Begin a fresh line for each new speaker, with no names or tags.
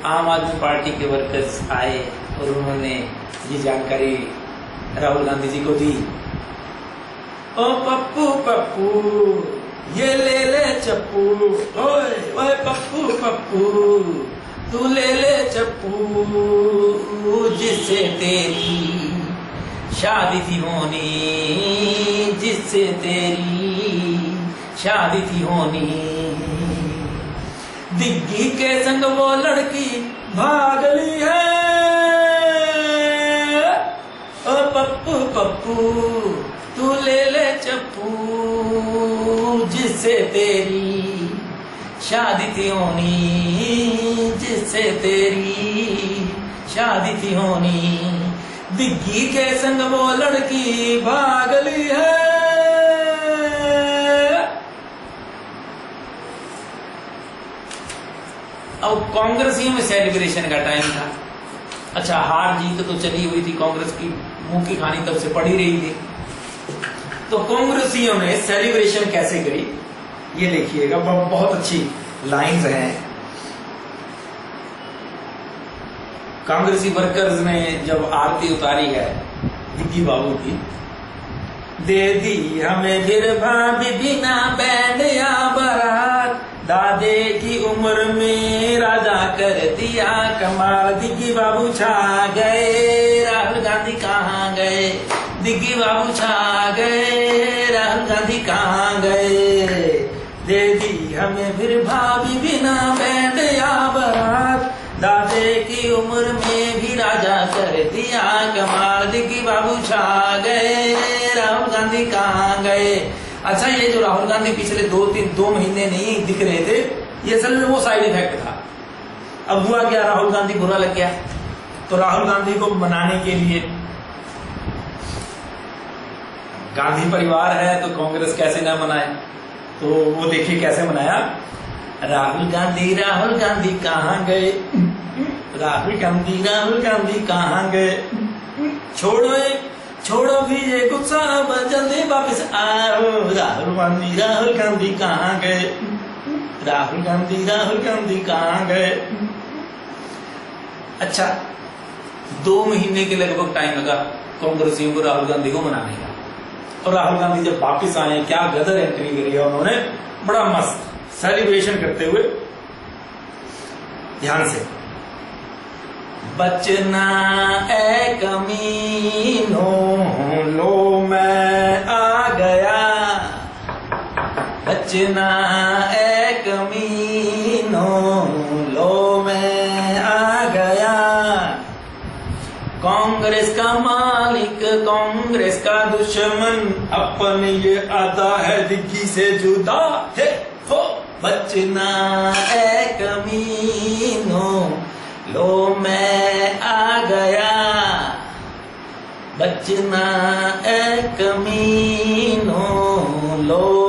आम आदमी पार्टी के वर्कर्स आए और उन्होंने ये जानकारी राहुल गांधी जी को दी। ओ पप्पू पप्पू ये ले चप्पू, ओए ओए पप्पू पप्पू तू ले चप्पू, जिससे तेरी शादी थी होनी, जिससे तेरी शादी थी होनी। दिग्गी के संग वो लड़की भाग ली है, ओ पप्पू पप्पू तू ले चप्पू, जिससे तेरी शादी थी होनी, जिससे तेरी शादी थी होनी। दिग्गी के संग वो लड़की भाग ली है। अब कांग्रेसियों में सेलिब्रेशन का टाइम था। अच्छा, हार जीत तो चली हुई थी, कांग्रेस की मुंह की खानी तब से पड़ी रही थी। तो कांग्रेसियों ने सेलिब्रेशन कैसे करी ये लिखिएगा, बहुत अच्छी लाइंस हैं। कांग्रेसी वर्कर्स ने जब आरती उतारी है दिग्गी बाबू की, दे दी हमें फिर भाभी बिना बैंड या बारात, दादे की उम्र में राजा कर दिया कमाल। दिग्गी बाबू छा गए, राहुल गांधी कहाँ गए, दिग्गी बाबू छा गए, राहुल गांधी कहाँ गए। दे दी हमें फिर भाभी बिना बैंड या बारात, दादे की उम्र में भी राजा कर दिया कमाल। दिग्गी बाबू छा गए, राहुल गांधी कहाँ गए। अच्छा, ये जो राहुल गांधी पिछले 2 महीने नहीं दिख रहे थे, ये असल में वो साइड इफेक्ट था। अब हुआ क्या, राहुल गांधी बुरा लग गया, तो राहुल गांधी को मनाने के लिए, गांधी परिवार है तो कांग्रेस कैसे ना मनाए, तो वो देखिए कैसे मनाया। राहुल गांधी कहाँ गए, राहुल गांधी कहाँ गए। छोड़ो भी ये गुस्सा, जल्दी वापस आओ। राहुल गांधी कहाँ गए, राहुल गांधी कहाँ गए। अच्छा, 2 महीने के लगभग टाइम लगा कांग्रेसियों को राहुल गांधी को मनाने का। और राहुल गांधी जब वापस आए, क्या गदर एंट्री करी है उन्होंने, बड़ा मस्त सेलिब्रेशन करते हुए। ध्यान से, बचना ए कमीनो लो मैं आ गया, बचना ए कमीनो लो मैं आ गया। कांग्रेस का मालिक कांग्रेस का दुश्मन, अपन ये आता है दिग्गी से जुदा है हो। बचना ए कमीनो लो मैं आ गया, बचना ए कमीनो लो